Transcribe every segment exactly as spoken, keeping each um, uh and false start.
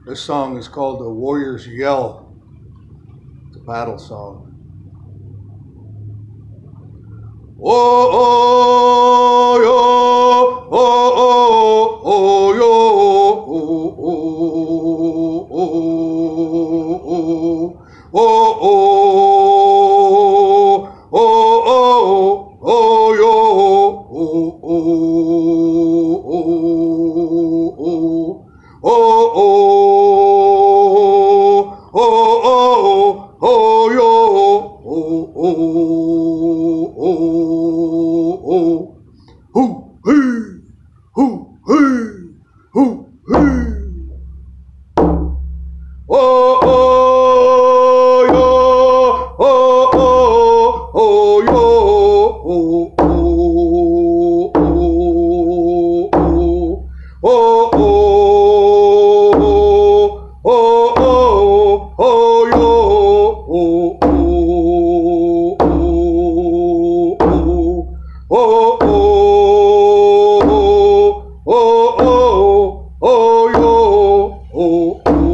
This song is called The Warrior's Yell. It's a battle song. Oh, oh, yo, oh, oh, oh, yo, oh, oh, oh, oh, oh, oh, oh, oh, yo, oh, oh, oh, oh, oh, oh, oh, oh, yo, oh, oh, oh, hoo, hee, hoo, hee, hoo, hee. Oh, oh, yo, oh, oh, oh, yo, oh, oh, oh, oh, oh, oh, oh, oh, yo, oh, oh, oh, oh, oh, oh, oh, yo, oh, oh,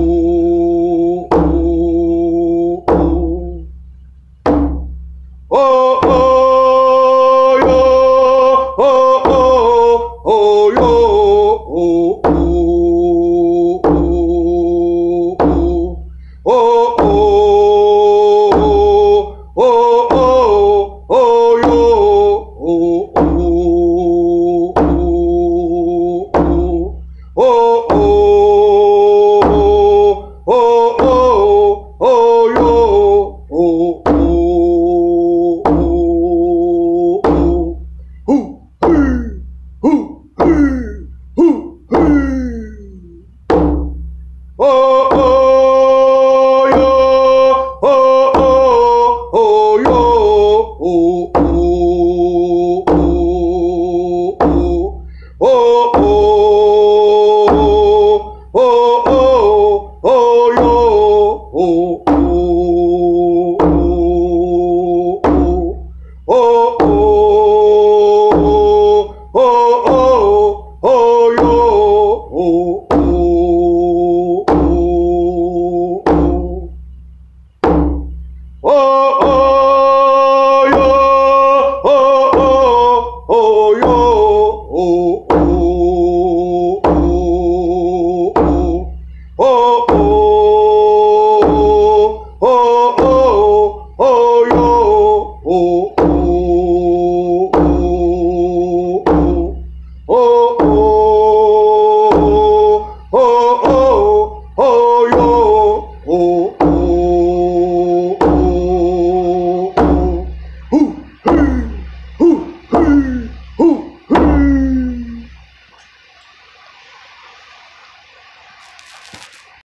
oh, oh, yo, oh, oh, oh, yo, oh, oh, oh, oh, oh, oh, oh, yo, oh, oh, oh, oh, oh, oh, yo, oh, oh, hoo, hee, hoo, hee, hoo, hee. Oh, oh, yo, oh, oh, oh, yo, oh, oh, oh, oh, oh, oh, oh, yo, oh, oh, oh, oh, oh, oh, yo, oh, oh, oh, oh, yo, oh, oh, oh, yo, oh, oh.